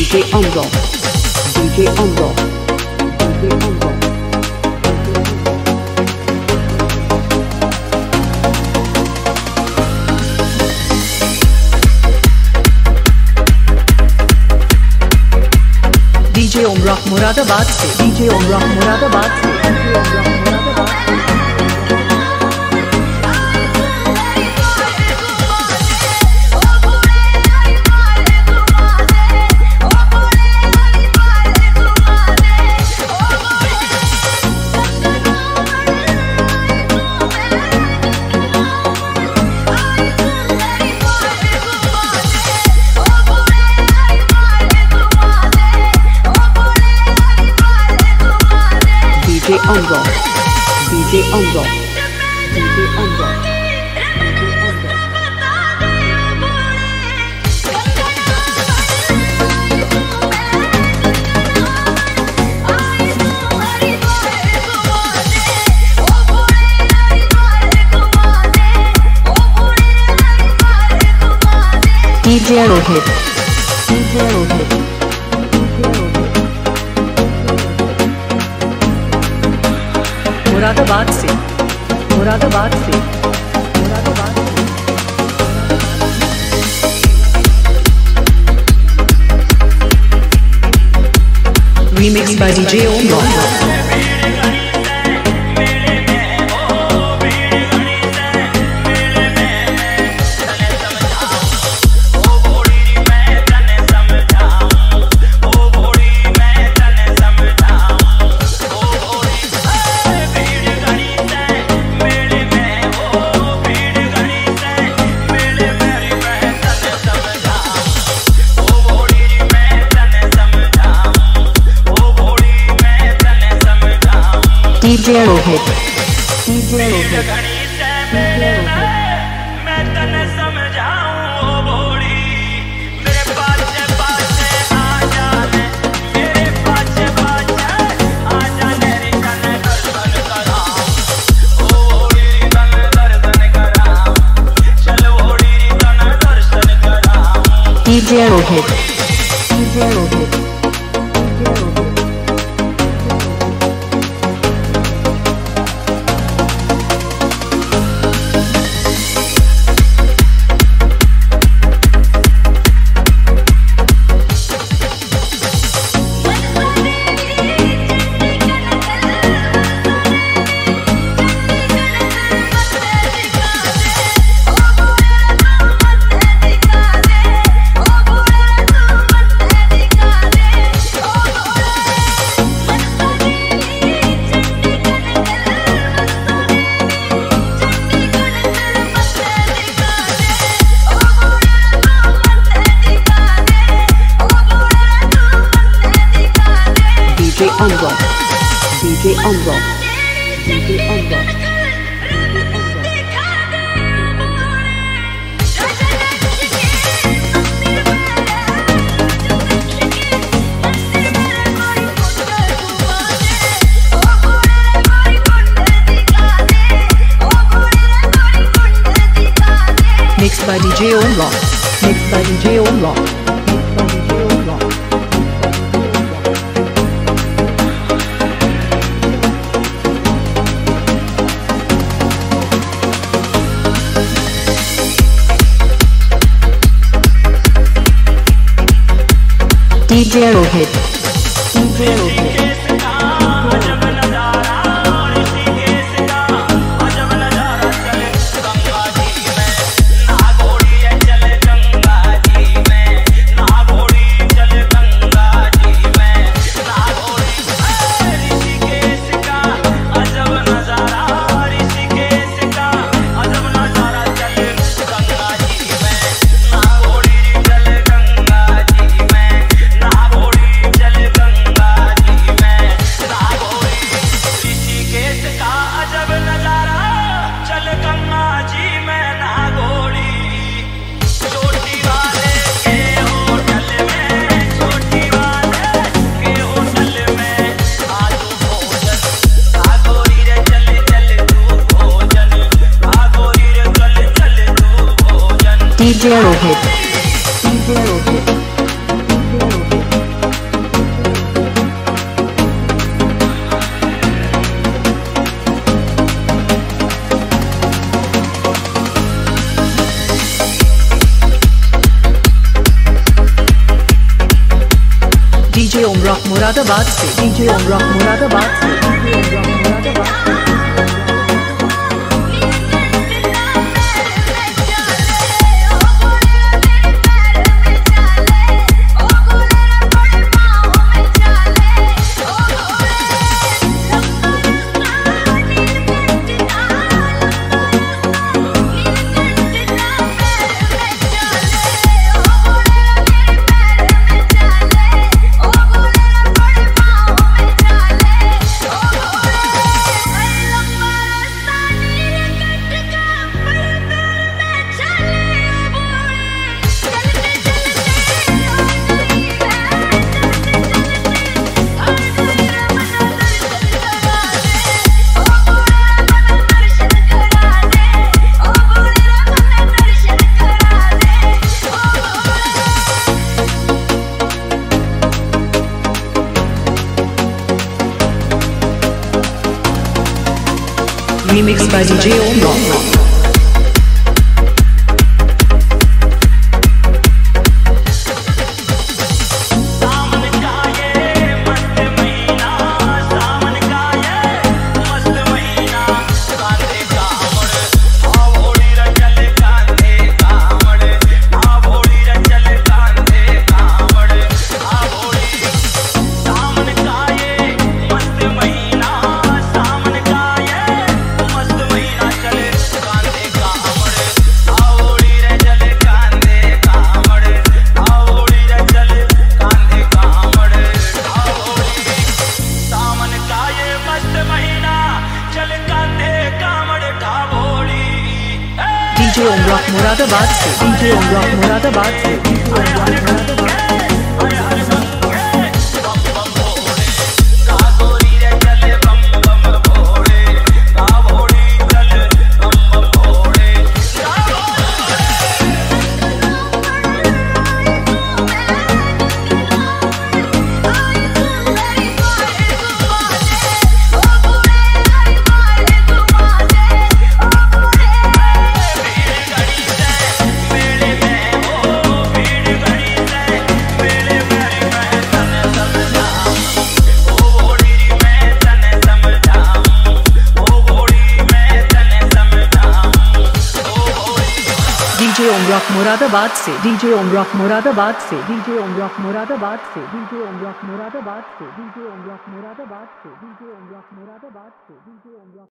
DJ OMROCK, DJ OMROCK, DJ OMROCK. DJ OMROCK Moradabad से, DJ OMROCK Moradabad से, DJ OMROCK Moradabad से। DJ OMROCK, DJ OMROCK, DJ OMROCK. DJ Rohit, DJ Rohit. Moradabad से, मुरादाबाद से, मुरादाबाद से। Remixed by DJ OMROCK. DJ Rohit, DJ Rohit, DJ Rohit. मैं तने समझाऊं ओ भोली, मेरे पाछे पाछे आ जाने, मेरे पाछे पाछे आ जाने रे तने दर्शन कराऊं, ओ भोली तने दर्शन कराऊं, चल भोली तने दर्शन कराऊं। DJ Rohit, DJ Rohit, DJ Rohit. DJ OMROCK, DJ OMROCK, DJ OMROCK. Mixed by DJ OMROCK, mixed by DJ OMROCK, mixed by DJ OMROCK. DJ Rohit, DJ Rohit. DJ Rohit, DJ Rohit, DJ Rohit. DJ Omrock Moradabad से, DJ Omrock Moradabad से, DJ Omrock Moradabad से। Remixed by DJ OMROCK. DJ Omrock Moradabad से, DJ Omrock Moradabad से, DJ Omrock Moradabad से। DJ Omrock Moradabad से, DJ Omrock Moradabad से, DJ Omrock Moradabad से, DJ Omrock Moradabad से, डीजे ओमरॉक मुरादाबाद से, डीजे ओमरॉक मुरादाबाद से, डीजे ओमरॉक